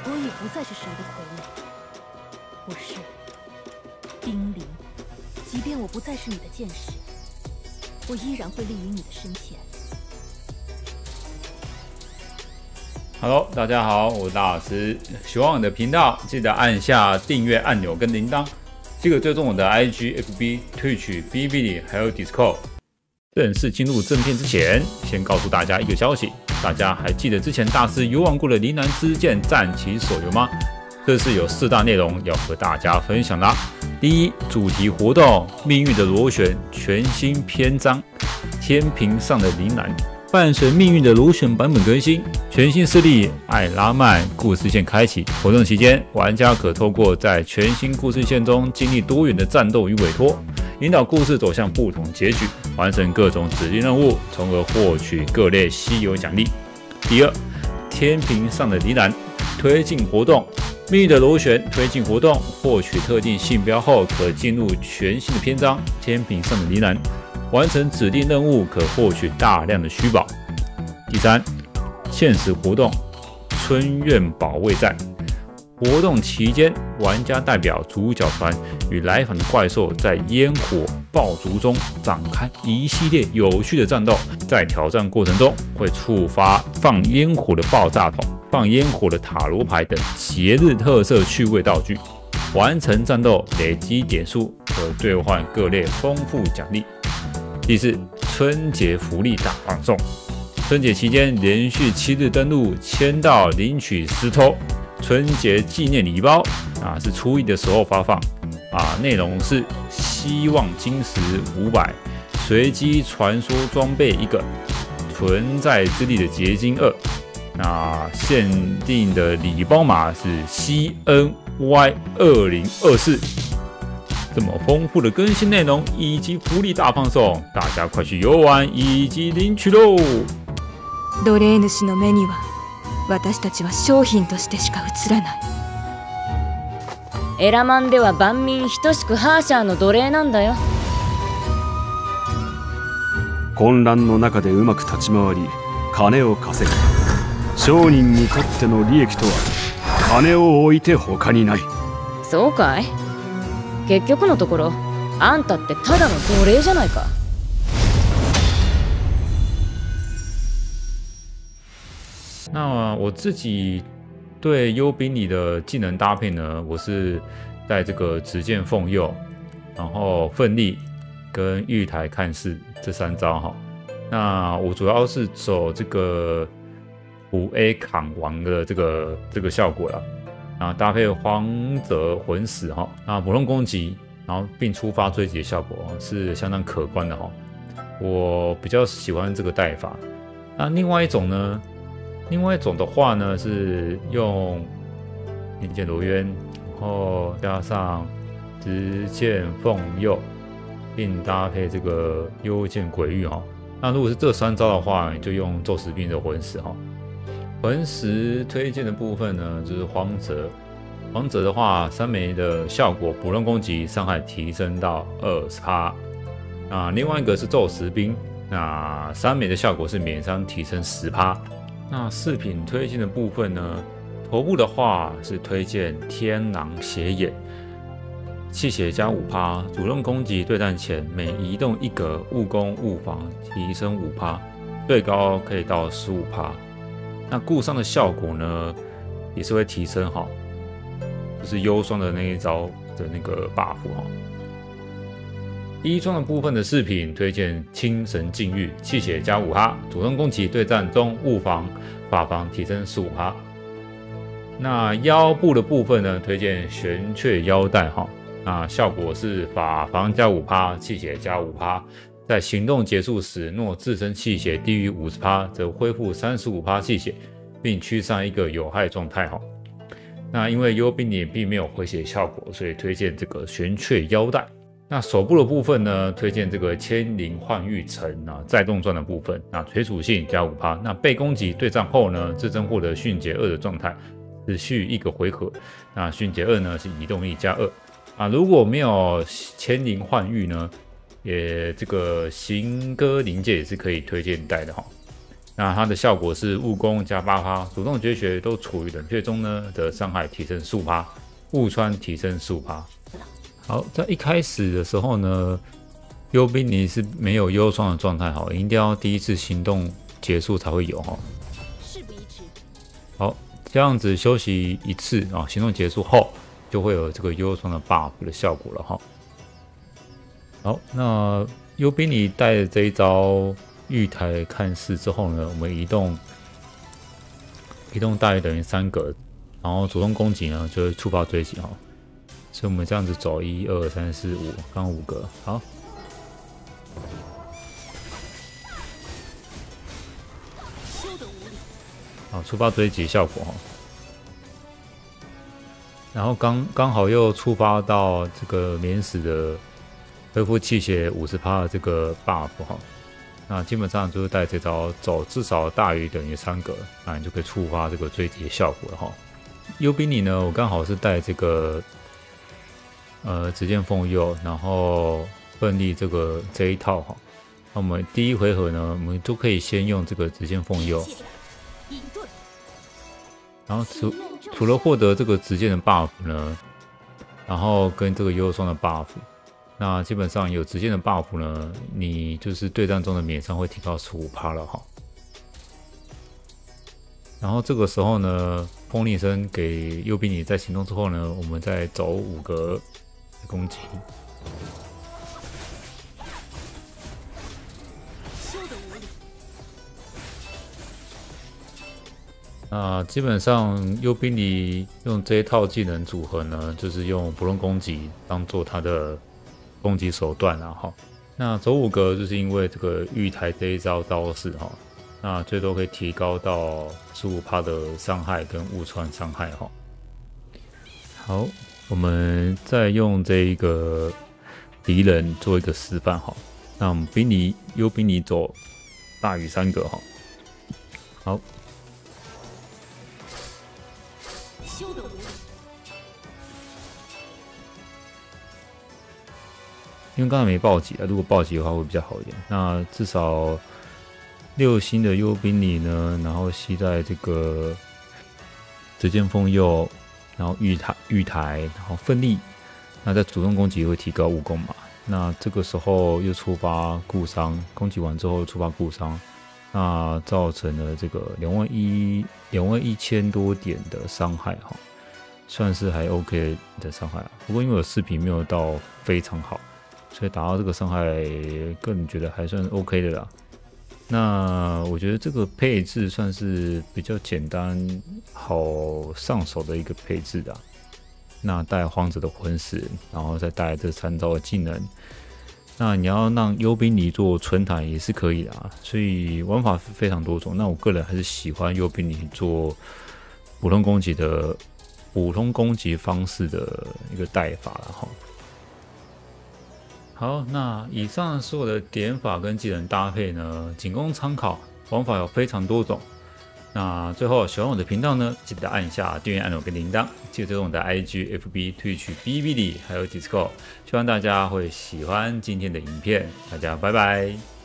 我也不再是谁的傀儡，我是冰离。即便我不再是你的剑士，我依然会立于你的身前。 Hello， 大家好，我是大老师。喜欢我的频道，记得按下订阅按钮跟铃铛，记得追踪我的 IG、FB、Twitch、Bilibili 还有 Discord。正式进入正片之前，先告诉大家一个消息：大家还记得之前大师游玩过的《铃兰之剑战旗》手游吗？这次有4大内容要和大家分享啦。第一，主题活动《命运的螺旋》全新篇章《天平上的铃兰》。伴随命运的螺旋版本更新，全新势力艾拉曼故事线开启。活动期间，玩家可透过在全新故事线中经历多元的战斗与委托，引导故事走向不同结局，完成各种指定任务，从而获取各类稀有奖励。第二，天平上的铃兰推进活动。命运的螺旋推进活动，获取特定信标后，可进入全新的篇章《天平上的铃兰》。完成指定任务可获取大量的虚宝。第三，限时活动春苑保卫战。活动期间，玩家代表主角团与来访的怪兽在烟火爆竹中展开一系列有趣的战斗。在挑战过程中，会触发放烟火的爆炸筒、放烟火的塔罗牌等节日特色趣味道具。完成战斗累积点数，可兑换各类丰富奖励。第四，春节福利大放送。春节期间连续7日登录签到领取石头春节纪念礼包是初一的时候发放内容是希望金石500，随机传说装备1个，存在之力的结晶2。限定的礼包码是 CNY2024。这么丰富的更新内容以及福利大放送，大家快去游玩以及领取喽！ 奴隷主の目には、私たちは商品としてしか映らない。 エラマンでは万民等しくハーシャーの奴隷なんだよ。 混乱の中でうまく立ち回り、金を稼ぐ。商人にとっての利益とは、金を置いて他にない。 そうかい？結局のところ、あんたってただの奴隷じゃないか。 那我自己对幽宾里的技能搭配呢，我是在这个执剑奉佑，然后奋力跟玉台看似这3招哈。那我主要是走这个5A 扛王的这个效果啦。搭配荒泽魂石普通攻击，然后并触发追击的效果是相当可观的我比较喜欢这个带法。另外一种的话呢是用引剑罗渊，然后加上执剑奉佑，并搭配这个幽剑鬼域那如果是这3招的话，你就用宙斯兵的魂石魂石推荐的部分呢，就是荒泽。荒泽的话，3枚的效果，普通攻击伤害提升到20%。另外一个是宙斯兵，3枚的效果是免伤提升10%。饰品推荐的部分呢，头部的话是推荐天狼斜眼，气血加5%，主动攻击对战前每移动1格，误攻误防提升5%，最高可以到15%。固伤的效果呢，也是会提升就是幽霜的那一招的那个 buff衣装的部分的饰品推荐清神禁欲，气血加5%，主动攻击对战中误防法防提升15%。腰部的部分呢，推荐玄雀腰带效果是法防加5%，气血加5%。在行动结束时，若自身气血低于50%，则恢复35%气血，并驱散一个有害状态因为幽宾里并没有回血效果，所以推荐这个玄雀腰带。手部的部分呢，推荐这个千灵幻玉城再动钻的部分，垂属性加5%。被攻击对战后呢，自身获得迅捷2的状态，持续1个回合。迅捷2呢是移动力加2。如果没有千灵幻玉呢，也这个行歌灵界也是可以推荐带的那它的效果是误攻加8%，主动绝学都处于冷却中呢的伤害提升15%，误穿提升15%。好，在一开始的时候呢，幽宾尼是没有幽霜的状态，哈，一定要第一次行动结束才会有哈。 事不宜迟。 好，这样子休息一次啊，行动结束后就会有这个幽霜的 buff 的效果了哈。好，那幽宾尼带着这一招玉台看似之后呢，我们移动大于等于3格，然后主动攻击呢就会触发追击哈。所以我们这样子走1、2、3、4、5，刚5格，好。好，触发追击效果哈。然后刚好又触发到这个免死的恢复气血50%的这个 buff 哈。那基本上就是带这招走至少大于等于3格，那你就可以触发这个追击的效果了哈。幽宾尼呢，我刚好是带这个直剑凤佑，然后奋力这一套哈。那我们第一回合呢，我们都可以先用这个直剑凤佑，然后除了获得这个直剑的 buff 呢，然后跟这个幽霜的 buff， 那基本上有直剑的 buff 呢，你就是对战中的免伤会提高15%了哈。然后这个时候呢，风力声给幽宾尼在行动之后呢，我们再走5格攻击。那基本上幽宾尼用这一套技能组合呢，就是用不论攻击当做他的攻击手段啦哈。那走5格就是因为这个玉台这一招招式哈，那最多可以提高到15%的伤害跟误穿伤害哈。好，我们再用这一个敌人做一个示范哈。那我们幽宾尼走大于3格哈。好。因为刚才没暴击啊，如果暴击的话会比较好一点。那至少6星的幽宾尼呢，然后吸在这个直剑凤佑，然后玉台，然后奋力，那在主动攻击会提高5攻嘛。那这个时候又触发固伤，攻击完之后触发固伤，那造成了这个21000多点的伤害哈，算是还 OK 的伤害啊。不过因为我视频没有到非常好，所以打到这个伤害，个人觉得还算 OK 的啦。那我觉得这个配置算是比较简单、好上手的一个配置的。那带荒者的魂石，然后再带这3招的技能。那你要让幽宾尼做纯坦也是可以的啊，所以玩法非常多种。那我个人还是喜欢幽宾尼做普通攻击方式的一个带法了哈。好，那以上所有的点法跟技能搭配呢，仅供参考，玩法有非常多种。那最后喜欢我的频道呢，记得按下订阅按钮跟铃铛，记得追踪我的 IG、FB、Twitch、Bilibili 还有 Discord，希望大家会喜欢今天的影片，大家拜拜。